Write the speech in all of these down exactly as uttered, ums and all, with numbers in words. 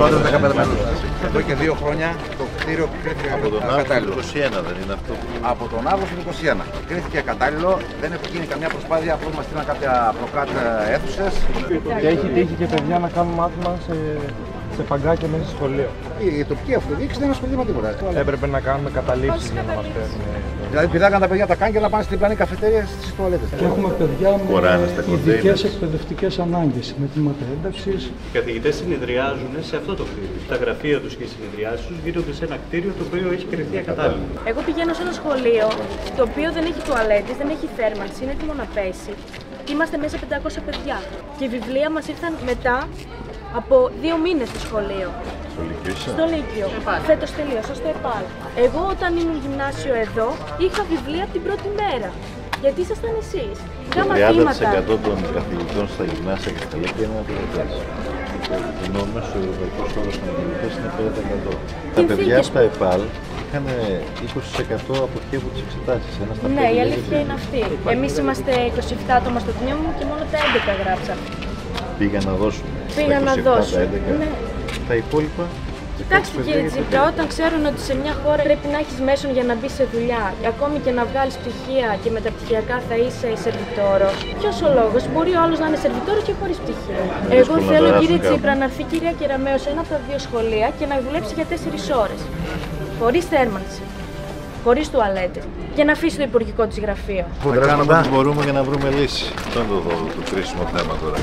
Πρώτα δεκαπέντε μέτρα. Εδώ και δύο χρόνια το κτίριο κρίθηκε ακατάλληλο. είκοσι ένα δεν είναι αυτό. Από τον Αύγουστο του είκοσι ένα. Κρίθηκε ακατάλληλο, δεν έχει γίνει καμιά προσπάθεια, απλώς μας στείλαν κάποια προκάτ αίθουσες. Και έχει τύχει και παιδιά να κάνουν μάθημα σε, σε παγκάκια μέσα στο σχολείο. Η, η τοπική αυτοδιοίκηση δεν ασχολείται με τίποτα. Έπρεπε να κάνουμε καταλήψεις για να μας παίρνουν. Δηλαδή πηδάγαν τα παιδιά τα κάγκελα να πάνε στην πλανή καφετέρια στις τουαλέτες. Και έχουμε παιδιά με ειδικές εκπαιδευτικές ανάγκες, με τμήματα ένταξης. Οι καθηγητές συνεδριάζουν σε αυτό το κτίριο. Τα γραφεία τους και οι συνεδριάσεις τους γίνονται σε ένα κτίριο το οποίο έχει κριθεί ακατάλληλο. Εγώ πηγαίνω σε ένα σχολείο το οποίο δεν έχει τουαλέτες, δεν έχει θέρμανση, είναι έτοιμο να πέσει. Είμαστε μέσα πεντακόσια παιδιά. Και οι βιβλία μας ήρθαν μετά από δύο μήνες στο σχολείο. Στο Λύκειο. Στο Λύκειο. Φέτος τελείωσα στο ΕΠΑΛ. Εγώ όταν ήμουν γυμνάσιο εδώ είχα βιβλία από την πρώτη μέρα. Γιατί ήσασταν εσείς. Το τριάντα τοις εκατό των καθηγητών στα γυμνάσια και στα Λύκεια είναι αποδοτές. Ενώ ο μέσος ευρωπαϊκός όρος των καθηγητές είναι πέντε τοις εκατό. Τα παιδιά από τα ΕΠΑΛ είχαν είκοσι τοις εκατό αποχή από τις εξετάσεις. Ναι, η αλήθεια είναι αυτή. Εμείς είμαστε είκοσι επτά άτομα στο τμήμα μου και μόνο τα έντεκα γράψαμε. Πήγαν να δώσουν. Πήγαν να δώσουν. Ναι. Τα υπόλοιπα. Κοιτάξτε κύριε Τσίπρα, όταν ξέρουν ότι σε μια χώρα πρέπει να έχεις μέσον για να μπει σε δουλειά, ακόμη και να βγάλεις πτυχία και μεταπτυχιακά θα είσαι σερβιτόρος, ποιος ο λόγος, μπορεί ο άλλος να είναι σερβιτόρος και χωρίς πτυχίο. Εγώ θέλω κύριε Τσίπρα να έρθει η κυρία Κεραμέως σε ένα από τα δύο σχολεία και να δουλέψει για τέσσερις ώρες. Χωρίς θέρμανση, χωρίς τουαλέτες, για να αφήσει το υπουργικό της γραφείο. Θα κάνουμε ό,τι μπορούμε για να βρούμε λύση. Αυτό είναι το, το κρίσιμο θέμα τώρα.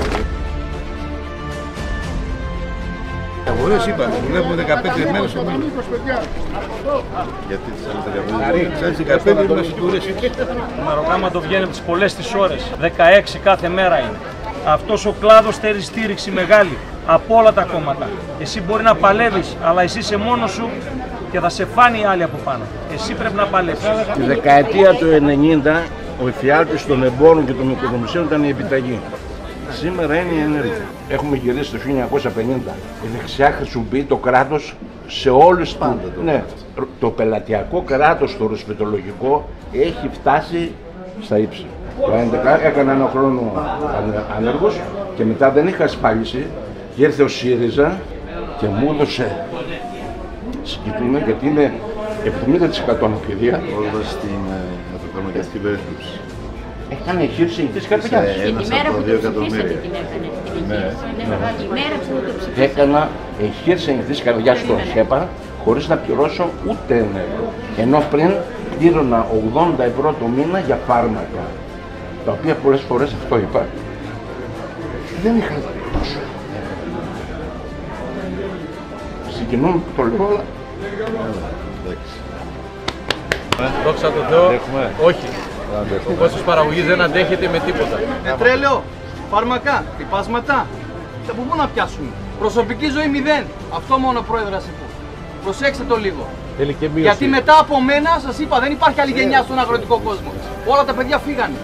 Οι αγορές είπαμε, δουλεύουμε δεκαπέντε μέρες στο μήνα. Γιατί τις άλλες δεκαπέντε μέρες. δεκαπέντε μέρες στο τουρίσιο. Το μεροκάματο βγαίνει από τις πολλές τις ώρες. δεκαέξι κάθε μέρα είναι. Αυτός ο κλάδος θέλει στήριξη μεγάλη από όλα τα κόμματα. Εσύ μπορεί να παλεύεις, αλλά εσύ είσαι μόνος σου και θα σε φάνει οι άλλοι από πάνω. Εσύ πρέπει να παλέψεις. Τη δεκαετία του ενενήντα ο εφιάλτης των εμπόρων και των οικονομικών ήταν η επιταγή. Σήμερα είναι η ενέργεια. Έχουμε γυρίσει το χίλια εννιακόσια πενήντα. Η δεξιά χρησιμοποιεί το κράτος σε όλες τις πάντα. Το, ναι. το πελατειακό κράτος, το ρωσπιτολογικό, έχει φτάσει στα ύψη. Το έντεκα έκανα ένα χρόνο άνεργος και μετά δεν είχα ασφάλιση και ήρθε ο ΣΥΡΙΖΑ και μου έδωσε συγκεκριμένα, γιατί είναι εβδομήντα τοις εκατό αναπηρία. Όλα στην αυτοκρατική περίπτωση. Έκανε εγχείρηση εγγύησης καρδιάς. Και τη μέρα που το ψηφίσατε την έκανε. Η μέρα που το ψηφίσατε. Έκανα εγχείρηση εγγύησης καρδιάς στο ΣΕΠΑ χωρίς να πληρώσω ούτε ένα ευρώ. Ενώ πριν πλήρωνα ογδόντα ευρώ το μήνα για φάρμακα. Τα οποία πολλές φορές, αυτό είπα, δεν είχα τόσο. Συγκινούμε που το λέω, αλλά... Δόξα τω Θεώ, όχι. Ο κόστος παραγωγής δεν αντέχεται με τίποτα. Πετρέλαιο, φάρμακα, τυπάσματα. Από πού να πιάσουμε. Προσωπική ζωή μηδέν. Αυτό μόνο πρόεδρε σε πω. Προσέξτε το λίγο. Γιατί μετά από μένα σας είπα δεν υπάρχει άλλη γενιά στον αγροτικό κόσμο. Όλα τα παιδιά φύγανε.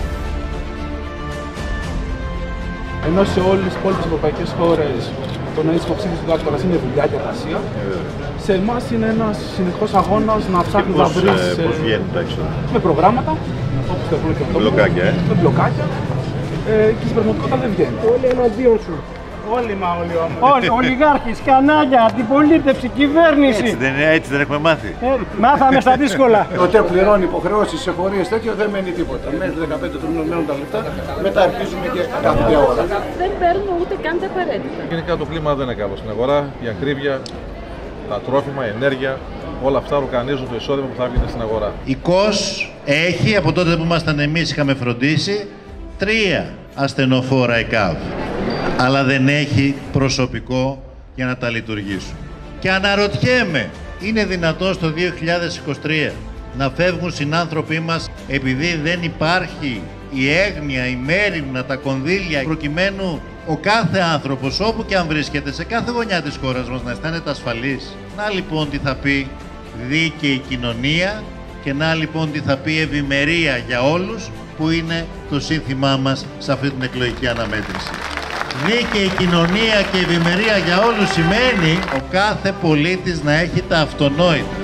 Ενώ σε όλες τις υπόλοιπες ευρωπαϊκές χώρες το να είσαι υποψήφιος του δάκτορας είναι δουλειά και εργασία, σε εμάς είναι ένας συνεχώς αγώνας να ψάχνεις να βρεις. Πώς βγαίνουν τα έξοδα. Με προγράμματα, όπως το έχουμε και αυτό. Με μπλοκάκια, ε. Με μπλοκάκια. Ε, και στην πραγματικότητα δεν βγαίνει. Όλοι εναντίον σου. Όλοι μα όλοι όμως. Όλοι, ολιγάρχες, κανάλια, αντιπολίτευση, κυβέρνηση. Έτσι δεν είναι, έτσι δεν έχουμε μάθει. Ε, μάθαμε στα δύσκολα. Όταν πληρώνει υποχρεώσεις σε φορείες τέτοιο δεν μένει τίποτα. Μέχρι δεκαπέντε του μήνου μένουν τα λεφτά, μετά αρχίζουμε και κάθε μια ώρα. Δεν παίρνουμε ούτε καν τα απαραίτητα. Γενικά το κλίμα δεν είναι καλό στην αγορά, η ακρίβεια, τα τρόφιμα, η ενέργεια, όλα αυτά οργανίζουν το εισόδημα που θα βγει στην αγορά. Η ΚΟΣ έχει, από τότε που ήμασταν εμείς είχαμε φροντίσει, τρία ασθενοφόρα ΕΚΑΒ. Αλλά δεν έχει προσωπικό για να τα λειτουργήσουν. Και αναρωτιέμαι, είναι δυνατόν στο δύο χιλιάδες είκοσι τρία να φεύγουν συνάνθρωποι μας επειδή δεν υπάρχει η έγνοια, η μέριμνα, τα κονδύλια προκειμένου ο κάθε άνθρωπος όπου και αν βρίσκεται σε κάθε γωνιά της χώρας μας να αισθάνεται ασφαλής. Να λοιπόν τι θα πει δίκαιη κοινωνία και να λοιπόν τι θα πει ευημερία για όλους που είναι το σύνθημά μας σε αυτή την εκλογική αναμέτρηση. Δίκαιη κοινωνία και ευημερία για όλους σημαίνει ο κάθε πολίτης να έχει τα αυτονόητα.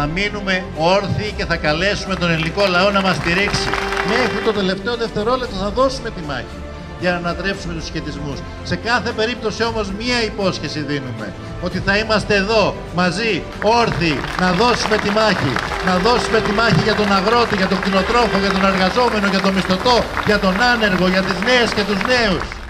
θα μείνουμε όρθιοι και θα καλέσουμε τον ελληνικό λαό να μας στηρίξει. Μέχρι το τελευταίο δευτερόλεπτο θα δώσουμε τη μάχη για να ανατρέψουμε τους σχετισμούς. Σε κάθε περίπτωση όμως μία υπόσχεση δίνουμε, ότι θα είμαστε εδώ μαζί, όρθιοι, να δώσουμε τη μάχη. Να δώσουμε τη μάχη για τον αγρότη, για τον κτηνοτρόφο, για τον εργαζόμενο, για τον μισθωτό, για τον άνεργο, για τις νέες και τους νέους.